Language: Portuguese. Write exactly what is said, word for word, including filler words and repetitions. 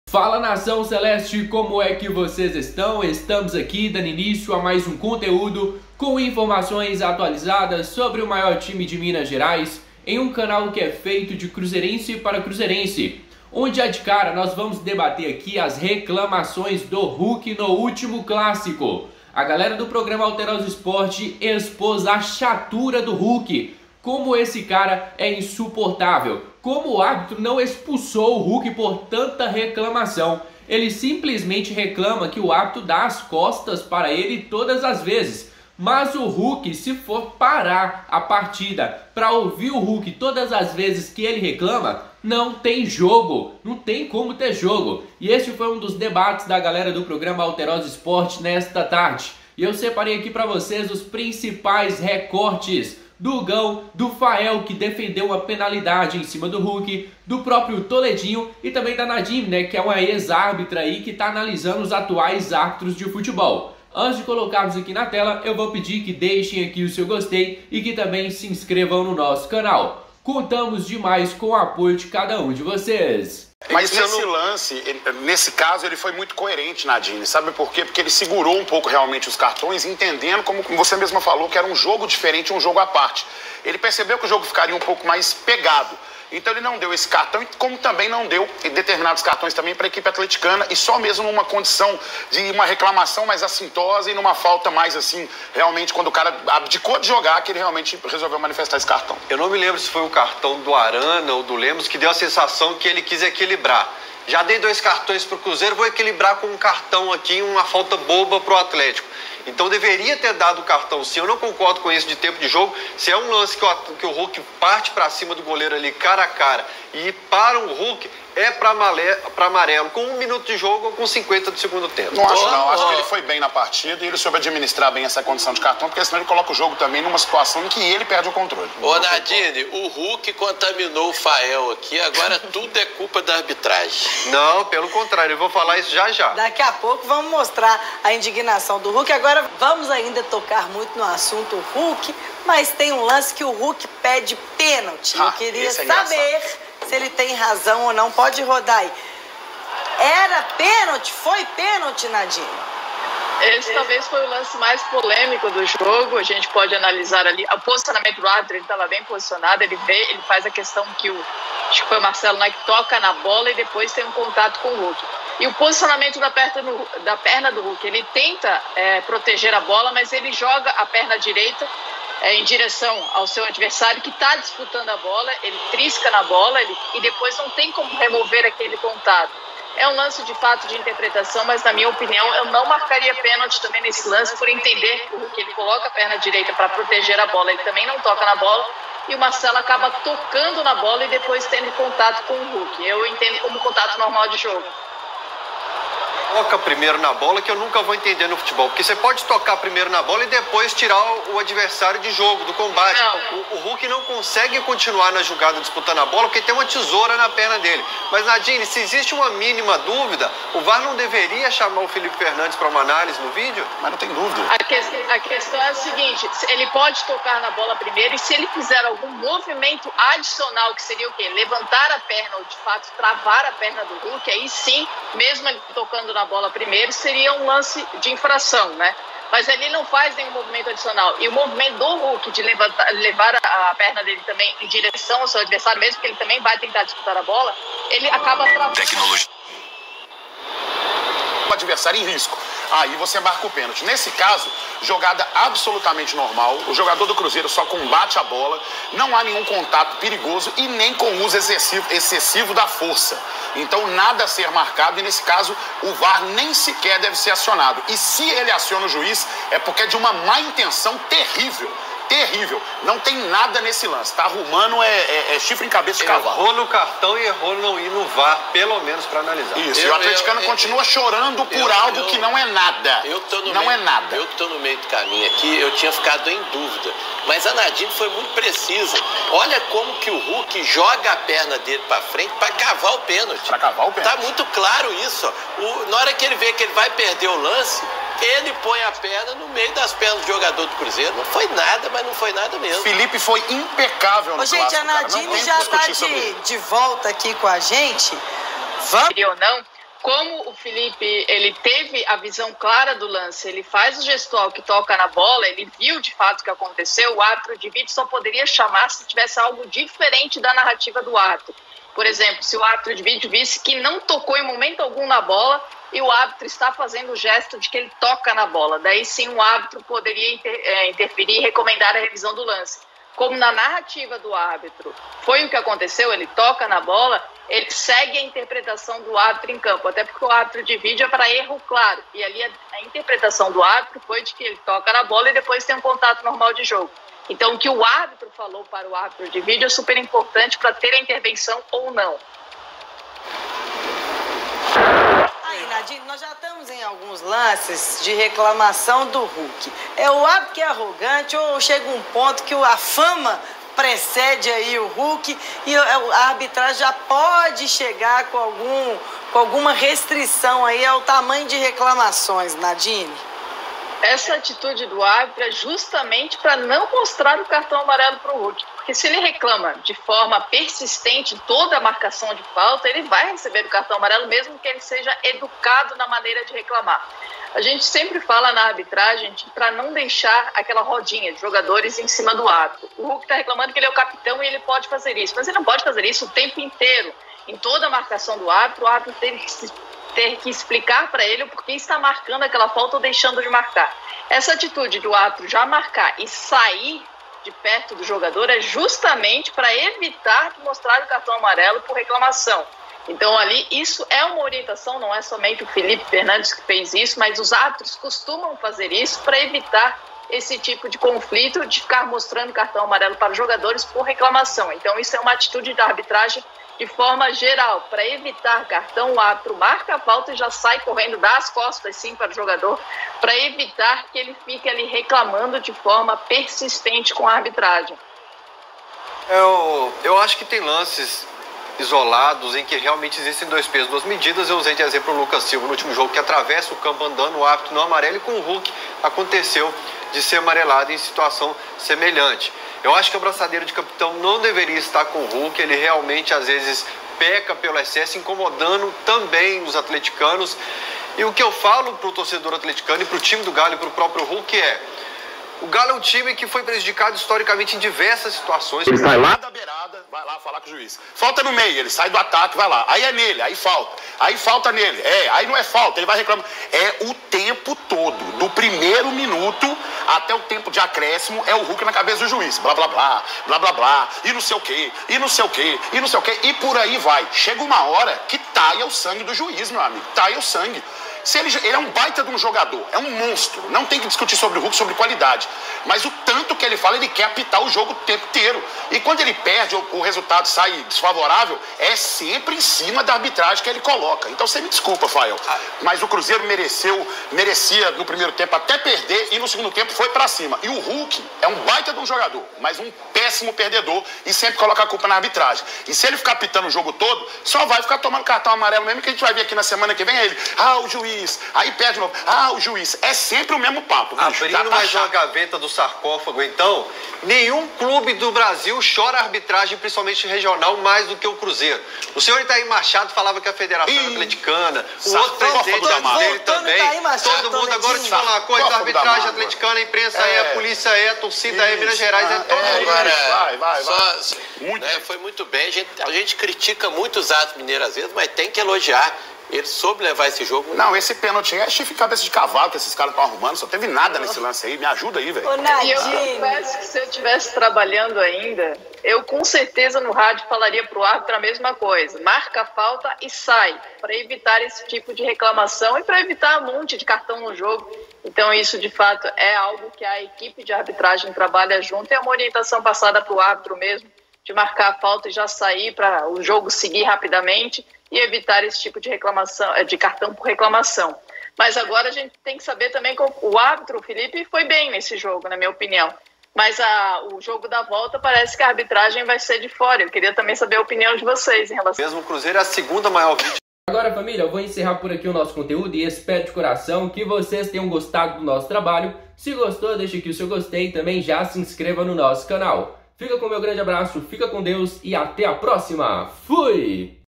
Fala nação celeste, como é que vocês estão? Estamos aqui dando início a mais um conteúdo com informações atualizadas sobre o maior time de Minas Gerais em um canal que é feito de cruzeirense para cruzeirense, onde já de cara nós vamos debater aqui as reclamações do Hulk no último clássico. A galera do programa Alterosa Esporte expôs a chatura do Hulk, como esse cara é insuportável, como o árbitro não expulsou o Hulk por tanta reclamação. Ele simplesmente reclama que o árbitro dá as costas para ele todas as vezes. Mas o Hulk, se for parar a partida para ouvir o Hulk todas as vezes que ele reclama, não tem jogo, não tem como ter jogo. E este foi um dos debates da galera do programa Alterosa Esporte nesta tarde. E eu separei aqui para vocês os principais recortes do Gão, do Fael, que defendeu uma penalidade em cima do Hulk, do próprio Toledinho e também da Nadine, né, que é uma ex-árbitra aí que está analisando os atuais árbitros de futebol. Antes de colocarmos aqui na tela, eu vou pedir que deixem aqui o seu gostei e que também se inscrevam no nosso canal. Contamos demais com o apoio de cada um de vocês. Mas nesse lance, ele, nesse caso, ele foi muito coerente, Nadine. Sabe por quê? Porque ele segurou um pouco realmente os cartões, entendendo, como você mesma falou, que era um jogo diferente, um jogo à parte. Ele percebeu que o jogo ficaria um pouco mais pegado. Então ele não deu esse cartão, como também não deu determinados cartões também para a equipe atleticana, e só mesmo numa condição de uma reclamação mais assintosa e numa falta mais assim, realmente, quando o cara abdicou de jogar, que ele realmente resolveu manifestar esse cartão. Eu não me lembro se foi o cartão do Arana ou do Lemos que deu a sensação que ele quis equilibrar. Já dei dois cartões para o Cruzeiro, vou equilibrar com um cartão aqui, uma falta boba para o Atlético. Então deveria ter dado o cartão sim. Eu não concordo com isso de tempo de jogo. Se é um lance que o, que o Hulk parte para cima do goleiro ali cara a cara e para o Hulk, é para amarelo com um minuto de jogo ou com cinquenta do segundo tempo. Não acho não, acho que ele foi bem na partida e ele soube administrar bem essa condição de cartão, porque senão ele coloca o jogo também numa situação em que ele perde o controle. Ô Nadine, o Hulk contaminou o Fael aqui, agora tudo é culpa da arbitragem. Não, pelo contrário, eu vou falar isso já já. Daqui a pouco vamos mostrar a indignação do Hulk. Agora vamos ainda tocar muito no assunto Hulk, mas tem um lance que o Hulk pede pênalti. Ah, eu queria é saber se ele tem razão ou não. Pode rodar aí. Era pênalti? Foi pênalti, Nadine? Esse talvez foi o lance mais polêmico do jogo. A gente pode analisar ali o posicionamento do árbitro. Ele estava bem posicionado. Ele vê, ele faz a questão que o, acho que foi o Marcelo, né, que toca na bola e depois tem um contato com o Hulk. E o posicionamento da perna do, da perna do Hulk, ele tenta é, proteger a bola, mas ele joga a perna direita é, em direção ao seu adversário que está disputando a bola, ele trisca na bola ele, e depois não tem como remover aquele contato. É um lance de fato de interpretação, mas na minha opinião eu não marcaria pênalti também nesse lance, por entender que o Hulk ele coloca a perna direita para proteger a bola, ele também não toca na bola, e o Marcelo acaba tocando na bola e depois tendo contato com o Hulk. Eu entendo como contato normal de jogo. Toca primeiro na bola, que eu nunca vou entender no futebol. Porque você pode tocar primeiro na bola e depois tirar o adversário de jogo, do combate. O, o Hulk não consegue continuar na jogada disputando a bola porque tem uma tesoura na perna dele. Mas, Nadine, se existe uma mínima dúvida, o V A R não deveria chamar o Felipe Fernandes para uma análise no vídeo? Mas não tem dúvida. A, que, a questão é a seguinte, ele pode tocar na bola primeiro e se ele fizer algum movimento adicional, que seria o quê? Levantar a perna ou, de fato, travar a perna do Hulk, aí sim, mesmo ele tocando na bola primeiro, seria um lance de infração, né? Mas ele não faz nenhum movimento adicional. E o movimento do Hulk de levantar, levar a, a perna dele também em direção ao seu adversário, mesmo que ele também vai tentar disputar a bola, ele acaba travando. Tecnologia. O adversário em risco. Aí você marca o pênalti. Nesse caso, jogada absolutamente normal. O jogador do Cruzeiro só combate a bola. Não há nenhum contato perigoso e nem com uso excessivo, excessivo da força. Então, nada a ser marcado. E nesse caso, o V A R nem sequer deve ser acionado. E se ele aciona o juiz, é porque é de uma má intenção terrível. Terrível. Não tem nada nesse lance. Tá arrumando é, é, é chifre em cabeça de cavalo. Errou no cartão e errou não ir no V A R, pelo menos para analisar. Isso. Eu, e o atleticano eu, eu, continua eu, chorando por eu, algo eu, que não é nada. Eu tô no não meio, é nada. Eu tô no meio do caminho aqui, eu tinha ficado em dúvida. Mas a Nadine foi muito precisa. Olha como que o Hulk joga a perna dele para frente para cavar o pênalti. Para cavar o pênalti. Tá muito claro isso. Ó. O, na hora que ele vê que ele vai perder o lance, ele põe a perna no meio das pernas do jogador do Cruzeiro. Não foi nada, mas não foi nada mesmo. Felipe foi impecável no Ô, gente, clássico, a Nadine já está de, de volta aqui com a gente. Vamos? Ou não, como o Felipe ele teve a visão clara do lance, ele faz o gestual que toca na bola, ele viu de fato o que aconteceu, o árbitro de vídeo só poderia chamar se tivesse algo diferente da narrativa do árbitro. Por exemplo, se o árbitro de vídeo visse que não tocou em momento algum na bola e o árbitro está fazendo o gesto de que ele toca na bola, daí sim o árbitro poderia inter, é, interferir e recomendar a revisão do lance. Como na narrativa do árbitro foi o que aconteceu, ele toca na bola, ele segue a interpretação do árbitro em campo, até porque o árbitro de vídeo é para erro claro, e ali a, a interpretação do árbitro foi de que ele toca na bola e depois tem um contato normal de jogo. Então, o que o árbitro falou para o árbitro de vídeo é super importante para ter a intervenção ou não. Aí, Nadine, nós já estamos em alguns lances de reclamação do Hulk. É o árbitro que é arrogante ou chega um ponto que a fama precede aí o Hulk e a arbitragem já pode chegar com, algum, com alguma restrição aí ao tamanho de reclamações, Nadine? Essa atitude do árbitro é justamente para não mostrar o cartão amarelo para o Hulk. Porque se ele reclama de forma persistente toda a marcação de falta, ele vai receber o cartão amarelo, mesmo que ele seja educado na maneira de reclamar. A gente sempre fala na arbitragem para não deixar aquela rodinha de jogadores em cima do árbitro. O Hulk está reclamando que ele é o capitão e ele pode fazer isso, mas ele não pode fazer isso o tempo inteiro. Em toda a marcação do árbitro, o árbitro tem que se ter que explicar para ele o porquê está marcando aquela falta ou deixando de marcar. Essa atitude do árbitro já marcar e sair de perto do jogador é justamente para evitar de mostrar o cartão amarelo por reclamação. Então ali isso é uma orientação, não é somente o Felipe Fernandes que fez isso, mas os árbitros costumam fazer isso para evitar esse tipo de conflito de ficar mostrando cartão amarelo para os jogadores por reclamação. Então isso é uma atitude da arbitragem de forma geral. Para evitar cartão, o árbitro marca a falta e já sai correndo, dá as costas sim para o jogador, para evitar que ele fique ali reclamando de forma persistente com a arbitragem. Eu, eu acho que tem lances isolados em que realmente existem dois pesos, duas medidas. Eu usei de exemplo o Lucas Silva no último jogo, que atravessa o campo andando, o árbitro não amarelo, e com o Hulk aconteceu de ser amarelado em situação semelhante. Eu acho que o abraçadeiro de capitão não deveria estar com o Hulk, ele realmente às vezes peca pelo excesso, incomodando também os atleticanos. E o que eu falo para o torcedor atleticano e para o time do Galo e para o próprio Hulk é: o Galo é um time que foi prejudicado historicamente em diversas situações. Ele sai lá da beirada, vai lá falar com o juiz. Falta no meio, ele sai do ataque, vai lá. Aí é nele, aí falta. Aí falta nele. É, aí não é falta, ele vai reclamar. É o tempo todo, do primeiro minuto até o tempo de acréscimo, é o Hulk na cabeça do juiz. Blá, blá, blá, blá, blá, blá, e não sei o quê, e não sei o quê, e não sei o quê, e por aí vai. Chega uma hora que taia o sangue do juiz, meu amigo, taia o sangue. Se ele, ele é um baita de um jogador, é um monstro, não tem que discutir sobre o Hulk, sobre qualidade, mas o tanto que ele fala, ele quer apitar o jogo o tempo inteiro, e quando ele perde, o, o resultado sai desfavorável, é sempre em cima da arbitragem que ele coloca. Então você me desculpa, Fael, mas o Cruzeiro mereceu, merecia no primeiro tempo até perder, e no segundo tempo foi pra cima, e o Hulk é um baita de um jogador, mas um péssimo perdedor, e sempre coloca a culpa na arbitragem, e se ele ficar apitando o jogo todo, só vai ficar tomando cartão amarelo mesmo, que a gente vai ver aqui na semana que vem, é ele, ah, o juiz, aí perde de novo. Ah, o juiz. É sempre o mesmo papo. Abrindo tá mais uma gaveta do sarcófago, então, nenhum clube do Brasil chora a arbitragem, principalmente regional, mais do que o Cruzeiro. O senhor Itaí Machado falava que a Federação Ih, Atleticana, o outro presidente dele também, Machado, todo mundo. Agora te falar uma coisa, a arbitragem atleticana, a imprensa é, é a polícia é, a torcida é, Minas Gerais é, todo mundo. Agora, vai, vai, vai. Só, muito né, foi muito bem. A gente, a gente critica muito os atos mineiros às vezes, mas tem que elogiar. Ele soube levar esse jogo. Não, esse pênalti é chifre cabeça de cavalo que esses caras estão arrumando. Só teve nada nesse lance aí. Me ajuda aí, velho. E eu confesso que se eu estivesse trabalhando ainda, eu com certeza no rádio falaria pro árbitro a mesma coisa. Marca a falta e sai, para evitar esse tipo de reclamação e para evitar um monte de cartão no jogo. Então isso, de fato, é algo que a equipe de arbitragem trabalha junto. É uma orientação passada pro árbitro mesmo, de marcar a falta e já sair para o jogo seguir rapidamente e evitar esse tipo de reclamação, de cartão por reclamação. Mas agora a gente tem que saber também que o árbitro, o Felipe, foi bem nesse jogo, na minha opinião. Mas a, o jogo da volta parece que a arbitragem vai ser de fora. Eu queria também saber a opinião de vocês em relação... Mesmo o Cruzeiro é a segunda maior vítima. Agora, família, eu vou encerrar por aqui o nosso conteúdo e espero de coração que vocês tenham gostado do nosso trabalho. Se gostou, deixa aqui o seu gostei e também já se inscreva no nosso canal. Fica com o meu grande abraço, fica com Deus e até a próxima. Fui!